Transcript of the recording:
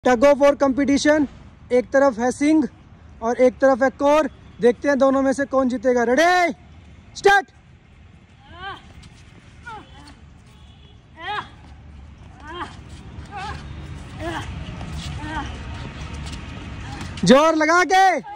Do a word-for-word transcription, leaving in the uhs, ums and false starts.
Tug of war competition, एक तरफ है सिंह और एक तरफ है कोर। देखते हैं दोनों में से कौन जीतेगा। Ready start. जोर लगा के